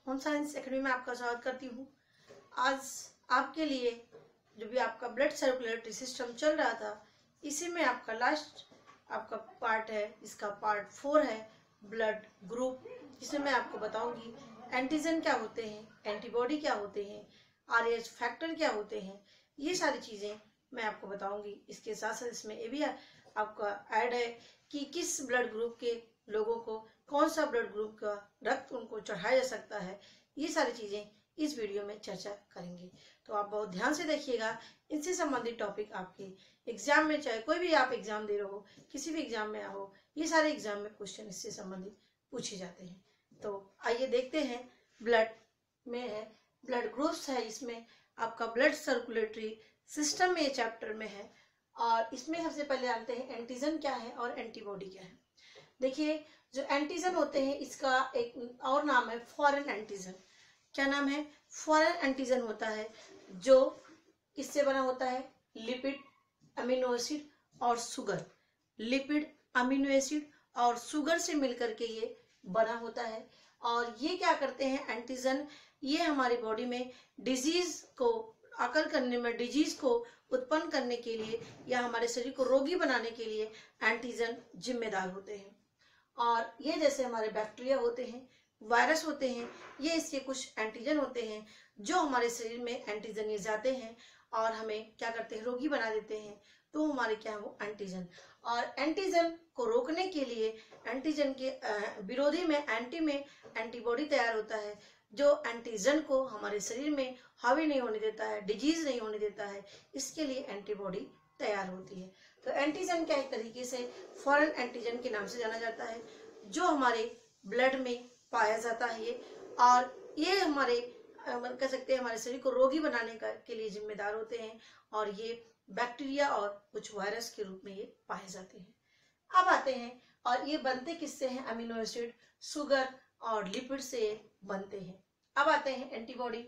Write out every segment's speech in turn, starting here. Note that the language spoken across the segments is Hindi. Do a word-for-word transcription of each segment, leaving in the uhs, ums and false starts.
होम साइंस एकेडमी में आपका स्वागत करती हूँ। आज आपके लिए जो भी आपका ब्लड सर्कुलेटरी सिस्टम चल रहा था, इसी में आपका लास्ट आपका पार्ट है, इसका पार्ट फोर है ब्लड ग्रुप, जिसमें मैं आपको बताऊंगी एंटीजन क्या होते हैं, एंटीबॉडी क्या होते हैं, आर एच फैक्टर क्या होते हैं, ये सारी चीज़ें मैं आपको बताऊंगी। इसके साथ साथ इसमें ये भी आपका ऐड है कि किस ब्लड ग्रुप के लोगों को कौन सा ब्लड ग्रुप का रक्त उनको चढ़ाया जा सकता है, ये सारी चीज़ें इस वीडियो में चर्चा करेंगे। तो आप बहुत ध्यान से देखिएगा। इनसे संबंधित टॉपिक आपके एग्जाम में, चाहे कोई भी आप एग्जाम दे रहे हो, किसी भी एग्जाम में हो, ये सारे एग्जाम में क्वेश्चन इससे संबंधित पूछे जाते हैं। तो आइए देखते हैं। ब्लड में है, ब्लड ग्रुप्स है, इसमें आपका ब्लड सर्कुलेटरी सिस्टम में ये चैप्टर में है। और इसमें सबसे पहले जानते हैं एंटीजन क्या है और एंटीबॉडी क्या है। देखिए, जो एंटीजन होते हैं इसका एक और नाम है फॉरेन एंटीजन। क्या नाम है? फॉरेन एंटीजन होता है, जो किससे बना होता है? लिपिड, अमीनो एसिड और शुगर। लिपिड, अमीनो एसिड और शुगर से मिलकर के ये बना होता है। और ये क्या करते हैं एंटीजन, ये हमारी बॉडी में डिजीज को आकर करने में, डिजीज को उत्पन्न करने के लिए या हमारे शरीर को रोगी बनाने के लिए एंटीजन जिम्मेदार होते हैं। और ये जैसे हमारे बैक्टीरिया होते हैं, वायरस होते हैं, ये इसके कुछ एंटीजन होते हैं जो हमारे शरीर में एंटीजन ये जाते हैं और हमें क्या करते हैं? रोगी बना देते हैं। तो हमारे क्या है वो एंटीजन। और एंटीजन को रोकने के लिए एंटीजन के विरोधी में एंटी में एंटीबॉडी तैयार होता है, जो एंटीजन को हमारे शरीर में हावी नहीं होने देता है, डिजीज नहीं होने देता है। इसके लिए एंटीबॉडी तैयार होती है। तो एंटीजन क्या एक तरीके से फॉरेन एंटीजन के नाम से जाना जाता है, जो हमारे ब्लड में पाया जाता है ये। और ये हमारे कह सकते हैं हमारे शरीर को रोगी बनाने का के लिए जिम्मेदार होते हैं। और ये बैक्टीरिया और कुछ वायरस के रूप में ये पाए जाते हैं। अब आते हैं, और ये बनते किससे हैं? अमीनो एसिड, शुगर और लिपिड से बनते हैं। अब आते हैं एंटीबॉडी।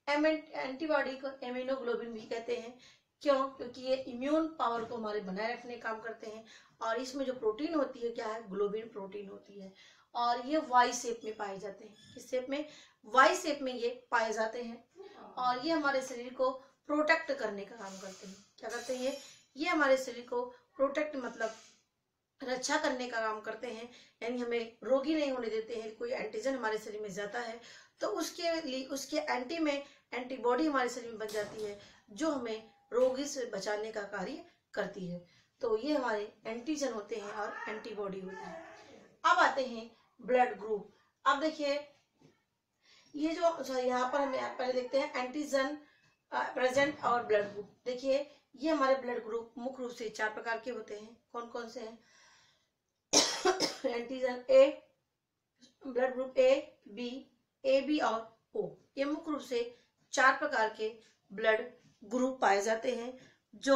एंटीबॉडी को इम्यूनोग्लोबिन भी कहते हैं। क्यों? क्योंकि ये इम्यून पावर को हमारे बनाए रखने काम करते हैं। और इसमें जो प्रोटीन होती है क्या है? ग्लोबिन प्रोटीन होती है। और ये वाई शेप में पाए जाते हैं। किस शेप में? वाई शेप में ये पाए जाते हैं। और ये हमारे शरीर को प्रोटेक्ट करने का काम करते हैं। क्या करते हैं? ये हमारे शरीर को प्रोटेक्ट मतलब रक्षा करने का काम करते हैं, यानी हमें रोगी नहीं होने देते हैं। कोई एंटीजन हमारे शरीर में जाता है तो उसके लिए उसके एंटी में एंटीबॉडी हमारे शरीर में बन जाती है, जो हमें रोगी से बचाने का कार्य करती है। तो ये हमारे एंटीजन होते हैं और एंटीबॉडी होती है। अब आते हैं ब्लड ग्रुप। अब देखिए, ये जो यहाँ पर हमें पहले देखते हैं एंटीजन प्रेजेंट और ब्लड ग्रुप। देखिए, ये हमारे ब्लड ग्रुप मुख्य रूप से चार प्रकार के होते हैं। कौन कौन से हैं? Antigen A, blood group A, B, A B और ओ। ये मुख्य रूप से चार प्रकार के ब्लड ग्रुप पाए जाते हैं। जो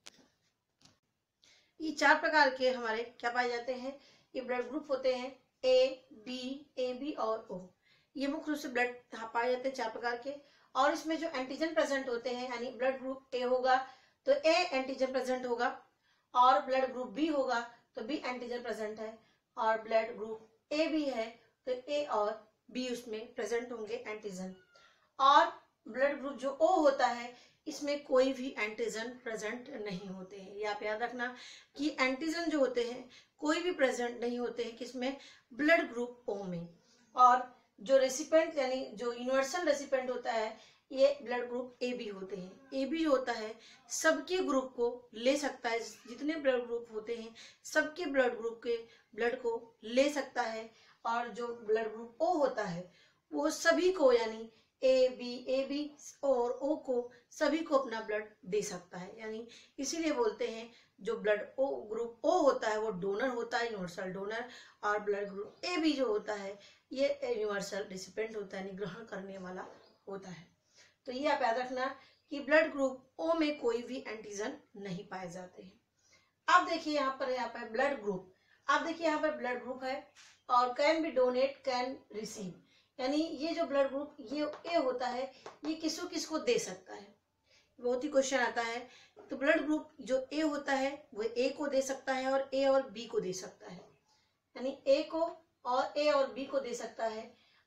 ये चार प्रकार के हमारे क्या पाए जाते हैं? ये ब्लड ग्रुप होते हैं ए, बी, ए बी और ओ। ये मुख्य रूप से ब्लड पाए जाते हैं चार प्रकार के। और इसमें जो एंटीजन प्रेजेंट होते हैं, यानी ब्लड ग्रुप ए होगा तो ए एंटीजन प्रेजेंट होगा, और ब्लड ग्रुप बी होगा तो बी एंटीजन प्रेजेंट है, और ब्लड ग्रुप ए भी है तो ए और बी उसमें प्रेजेंट होंगे एंटीजन। और ब्लड ग्रुप जो ओ होता है, इसमें कोई भी एंटीजन प्रेजेंट नहीं होते हैं। ये आप याद रखना कि एंटीजन जो होते हैं कोई भी प्रेजेंट नहीं होते हैं किसमें? ब्लड ग्रुप ओ में। और जो रेसिपेंट यानी जो यूनिवर्सल रेसिपेंट होता है, ये ब्लड ग्रुप ए बी होते हैं। ए बी जो होता है सबके ग्रुप को ले सकता है, जितने ब्लड ग्रुप होते हैं सबके ब्लड ग्रुप के ब्लड को ले सकता है। और जो ब्लड ग्रुप ओ होता है वो सभी को, यानी ए बी ए बी और ओ को सभी को अपना ब्लड दे सकता है। यानी इसीलिए बोलते हैं जो ब्लड ओ ग्रुप ओ होता है वो डोनर होता है, यूनिवर्सल डोनर। और ब्लड ग्रुप ए बी जो होता है ये यूनिवर्सल रिसिपेंट होता है, यानी ग्रहण करने वाला होता है। तो ये आप याद रखना कि ब्लड ग्रुप ओ में कोई भी एंटीजन नहीं पाए जाते हैं। अब देखिए यहाँ पर यहाँ पर ब्लड ग्रुप। अब देखिए यहाँ पर ब्लड ग्रुप है और can be donate, can receive, यानी ये जो ब्लड ग्रुप ये ए होता है ये किसको किसको दे सकता है? बहुत ही क्वेश्चन आता है। तो ब्लड ग्रुप जो ए होता है वो ए को दे सकता है और ए और बी को दे सकता है, यानी ए को और ए और बी को दे सकता है।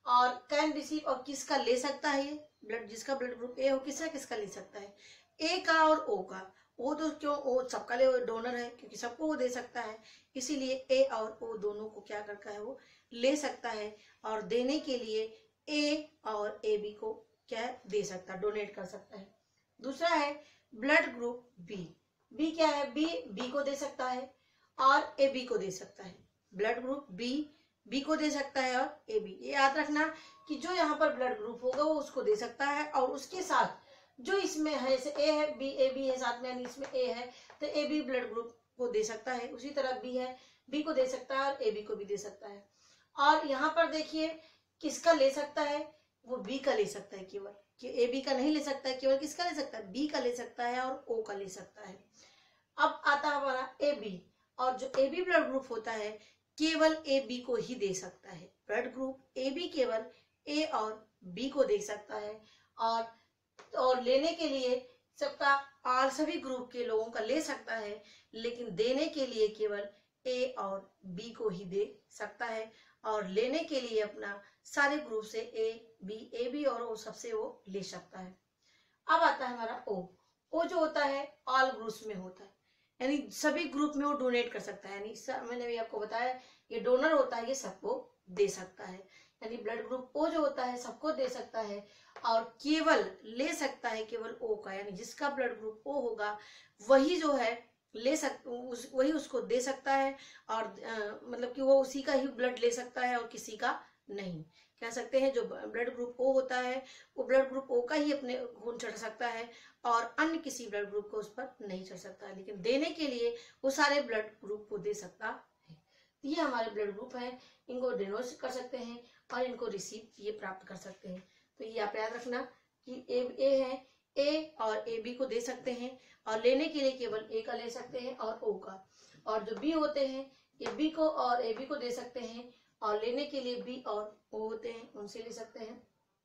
और कैन रिसीव, और किसका ले सकता है ये ब्लड, जिसका ब्लड ग्रुप ए हो किसका किसका ले सकता है, ए का और ओ का। ओ तो क्यों, ओ सबका ले डोनर है क्योंकि सबको वो दे सकता है, इसीलिए ए और ओ दोनों को क्या करता है वो ले सकता है, और देने के लिए ए और ए बी को क्या दे सकता है, डोनेट कर सकता है। दूसरा है ब्लड ग्रुप बी। बी क्या है, बी बी को दे सकता है और ए बी को दे सकता है। ब्लड ग्रुप बी बी को दे सकता है और ए बी, ये याद रखना कि जो यहाँ पर ब्लड ग्रुप होगा वो उसको दे सकता है, और उसके साथ जो इसमें है, जैसे ए है बी ए बी है साथ में, यानी इसमें ए है तो ए बी ब्लड ग्रुप को दे सकता है, उसी तरह बी है बी को दे सकता है और ए बी को भी दे सकता है। और यहाँ पर देखिए किसका ले सकता है, वो बी का ले सकता है केवल, कि ए बी का नहीं ले सकता है, केवल किसका ले सकता है, बी का ले सकता है और ओ का ले सकता है। अब आता है हमारा ए बी, और जो ए बी ब्लड ग्रुप होता है केवल ए बी को ही दे सकता है। ब्लड ग्रुप ए बी केवल ए और बी को दे सकता है, और और लेने के लिए सबका और सभी ग्रुप के लोगों का ले सकता है, लेकिन देने के लिए केवल ए और बी को ही दे सकता है, और लेने के लिए अपना सारे ग्रुप से ए बी ए बी और ओ सबसे वो ले सकता है। अब आता है हमारा ओ। ओ जो होता है ऑल ग्रुप्स में होता है, यानी सभी ग्रुप में वो डोनेट कर सकता है, यानी मैंने भी आपको बताया ये डोनर होता है, ये सबको दे सकता है। यानी ब्लड ग्रुप ओ जो होता है सबको दे सकता है, और केवल ले सकता है केवल ओ का, यानी जिसका ब्लड ग्रुप ओ होगा वही जो है ले सक उस, वही उसको दे सकता है, और आ, मतलब कि वो उसी का ही ब्लड ले सकता है और किसी का नहीं। कह सकते हैं जो ब्लड ग्रुप ओ होता है वो ब्लड ग्रुप ओ का ही अपने खून चढ़ सकता है, और अन्य किसी ब्लड ग्रुप को उस पर नहीं चढ़ सकता है, लेकिन देने के लिए वो सारे ब्लड ग्रुप को दे सकता है। ये हमारे ब्लड ग्रुप है, इनको डोनेट कर सकते हैं और इनको रिसीव ये प्राप्त कर सकते हैं। तो ये आप याद रखना कि ए ए है, ए और ए बी को दे सकते हैं, और लेने के लिए केवल ए का ले सकते हैं और ओ का। और जो बी होते हैं ये बी को और ए बी को दे सकते हैं, और लेने के लिए बी और ओ होते हैं उनसे ले सकते हैं।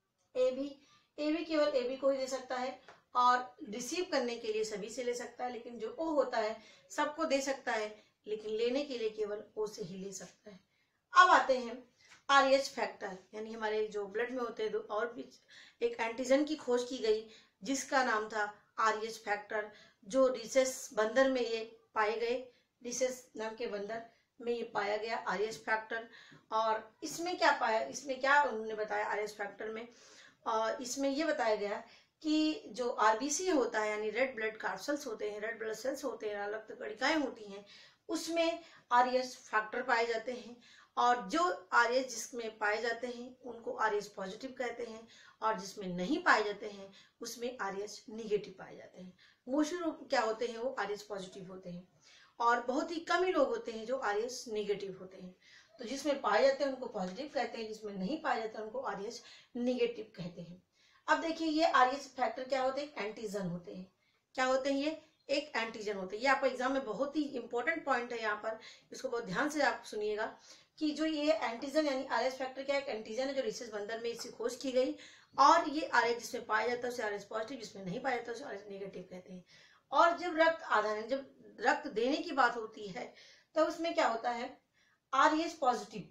ए बी ए बी केवल ए बी को ही दे सकता है, और रिसीव करने के लिए सभी से ले सकता है, लेकिन जो ओ होता है सबको दे सकता है, लेकिन लेने के लिए केवल ओ से ही ले सकता है। अब आते हैं आर एच फैक्टर, यानी हमारे जो ब्लड में होते हैं दो और भी एक एंटीजन की खोज की गई जिसका नाम था आर एच फैक्टर, जो रिसेस बंदर में ये पाए गए, रिसेस नाम के बंदर में ये पाया गया आर एच फैक्टर। और इसमें क्या पाया, इसमें क्या उन्होंने बताया आर एच फैक्टर में, और इसमें ये बताया गया कि जो आरबीसी होता है यानी रेड ब्लड कार्सेल्स होते हैं, रेड ब्लड सेल्स होते हैं, रक्त कणिकाएं होती हैं, उसमें आर एच फैक्टर पाए जाते हैं, और जो आर एच जिसमें पाए जाते हैं उनको आर एच पॉजिटिव कहते हैं, और जिसमें नहीं पाए जाते हैं उसमें आर एच निगेटिव पाए जाते हैं। मोस्टली लोग क्या होते हैं वो आर एच पॉजिटिव होते हैं, और बहुत ही कम ही लोग होते हैं जो आर एच निगेटिव होते हैं। तो जिसमें पाए जाते हैं उनको पॉजिटिव कहते हैं, जिसमें नहीं पाए जाते हैं उनको आर एच निगेटिव कहते हैं। अब देखिए ये आर एच फैक्टर क्या होते हैं, एंटीजन होते हैं। क्या होते हैं ये, एक एंटीजन होते हैं। ये आपका एग्जाम में बहुत ही इंपॉर्टेंट पॉइंट है, यहाँ पर इसको बहुत ध्यान से आप सुनिएगा कि जो ये एंटीजन यानी आर एच फैक्टर क्या एक एंटीजन है जो रिसेस बंदर में इसकी खोज की गई, और ये आर एच जिसमें पाया जाता है उसे आर एच पॉजिटिव, जिसमें नहीं पाया जाता उसे आर एच निगेटिव कहते हैं। और जब रक्त आधार जब रक्त देने की बात होती है तो उसमें क्या होता है, आर एच पॉजिटिव,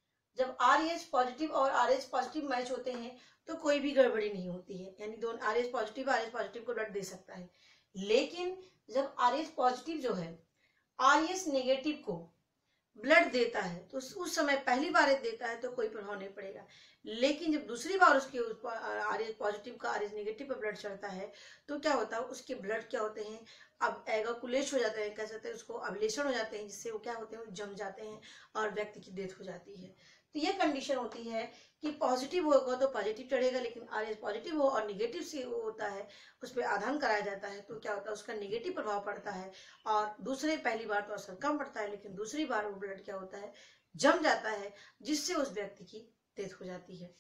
जब आर एच पॉजिटिव और आर एच पॉजिटिव मैच होते हैं तो कोई भी गड़बड़ी नहीं होती है, यानी दोनों R H positive R H positive को ब्लड दे सकता है। लेकिन जब आर एच पॉजिटिव जो है आर एच नेगेटिव को ब्लड देता है तो उस समय पहली बार देता है तो कोई प्रभाव नहीं पड़ेगा, लेकिन जब दूसरी बार उसके आर एच पॉजिटिव का आर एच नेगेटिव पर ब्लड चढ़ता है तो क्या होता है, उसके ब्लड क्या होते हैं, अब एगाकुलेट हो जाते हैं, कह सकते हैं उसको अवलेशन हो जाते हैं, जिससे वो क्या होते हैं, वो जम जाते हैं और व्यक्ति की डेथ हो जाती है। तो ये कंडीशन होती है कि पॉजिटिव होगा तो पॉजिटिव चढ़ेगा, लेकिन आर एच पॉजिटिव हो और निगेटिव से वो होता है उस पर आधान कराया जाता है तो क्या होता है, उसका निगेटिव प्रभाव पड़ता है, और दूसरे पहली बार तो असर कम पड़ता है, लेकिन दूसरी बार वो ब्लड क्या होता है, जम जाता है, जिससे उस व्यक्ति की डेथ हो जाती है।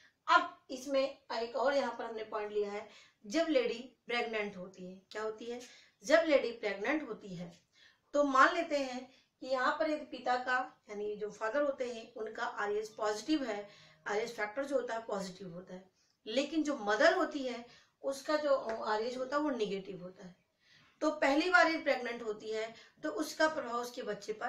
अब इसमें एक और यहाँ पर हमने पॉइंट लिया है, जब लेडी प्रेग्नेंट होती है, क्या होती है, जब लेडी प्रेग्नेंट होती है तो मान लेते हैं कि यहाँ पर एक पिता का यानी जो फादर होते हैं उनका आर एच पॉजिटिव है, आर एच फैक्टर जो होता है पॉजिटिव होता है, लेकिन जो मदर होती है उसका जो आर एच होता है वो निगेटिव होता है। तो पहली बार ये प्रेग्नेंट होती है तो उसका प्रभाव उसके बच्चे पर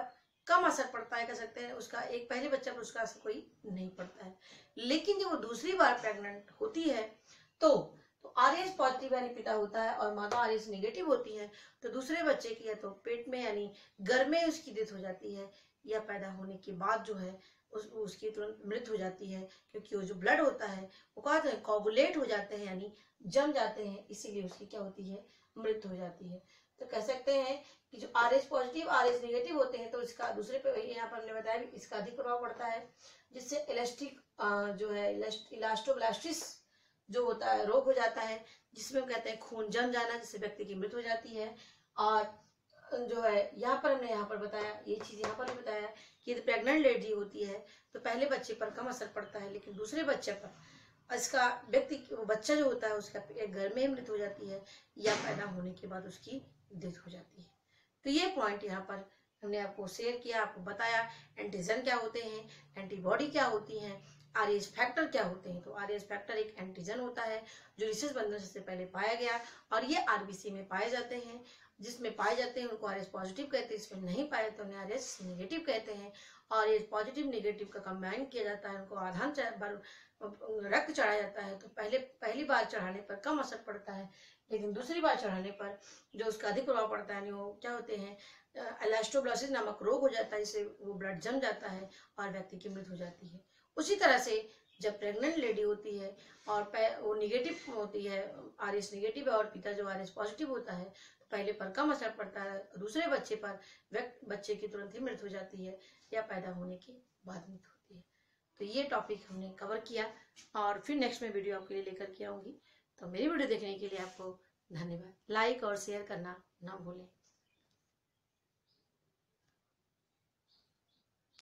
कम असर पड़ता है, कह सकते हैं उसका एक पहले बच्चा पर उसका असर कोई नहीं पड़ता है। लेकिन जब वो दूसरी बार प्रेग्नेंट होती है तो तो आर एस पॉजिटिव यानी पिता होता है और माता आर एस निगेटिव होती है, तो दूसरे बच्चे की या तो पेट में यानी घर में उसकी डेथ हो जाती है, या पैदा होने के बाद जो है उस उसकी तुरंत मृत्यु हो जाती है, क्योंकि वो जो ब्लड होता है वो कहते हैं कोगुलेट हो जाते हैं यानी जम जाते हैं, इसीलिए उसकी क्या होती है, मृत्यु हो जाती है। तो कह सकते हैं कि जो R S positive R S negative होते हैं तो इसका दूसरे पे यहाँ पर हमने बताया भी इसका अधिक प्रभाव पड़ता है, जिससे इलास्टिक जो है इलास्टोब्लास्टिस जो होता है रोग हो जाता है, जिसमें हम कहते हैं खून जम जाना, जिससे व्यक्ति की मृत्यु हो जाती है। और जो है यहाँ पर हमने यहाँ पर बताया, ये चीज यहाँ पर भी बताया कि यदि प्रेग्नेंट लेडी होती है तो पहले बच्चे पर कम असर पड़ता है, लेकिन दूसरे बच्चे पर इसका व्यक्ति बच्चा जो होता है उसका घर में ही मृत्यु हो जाती है, या पैदा होने के बाद उसकी डेथ हो जाती है। तो ये पॉइंट यहाँ पर हमने आपको शेयर किया, आपको बताया एंटीजन क्या होते हैं, एंटीबॉडी क्या होती हैं, आर एस फैक्टर क्या होते हैं। तो आर एस फैक्टर एक एंटीजन होता है जो रिसेस बंधन से पहले पाया गया, और ये आरबीसी में पाए जाते हैं, जिसमें पाए जाते हैं उनको आर एस पॉजिटिव कहते हैं, इसमें नहीं पाए तो उन्हें आर एस निगेटिव कहते हैं। और ये पॉजिटिव निगेटिव का कंबाइन किया जाता है, उनको आधान रक्त चढ़ाया जाता है, तो पहले पहली बार चढ़ाने पर कम असर पड़ता है, लेकिन दूसरी बार चढ़ाने पर जो उसका अधिक प्रभाव पड़ता है वो क्या होते हैं, इलास्टोब्लास्टिस नामक रोग हो जाता है, इससे वो ब्लड जम जाता है और व्यक्ति की मृत्यु हो जाती है। उसी तरह से जब प्रेग्नेंट लेडी होती है और वो निगेटिव होती है, आर एस निगेटिव है और पिता जो आर एस पॉजिटिव होता है, तो पहले पर कम असर पड़ता है, दूसरे बच्चे पर व्यक्ति बच्चे की तुरंत ही मृत्यु हो जाती है या पैदा होने के बाद मृत्यु होती है। तो ये टॉपिक हमने कवर किया, और फिर नेक्स्ट में वीडियो आपके लिए लेकर के आऊंगी। तो मेरी वीडियो देखने के लिए आपको धन्यवाद। लाइक और शेयर करना ना भूलें।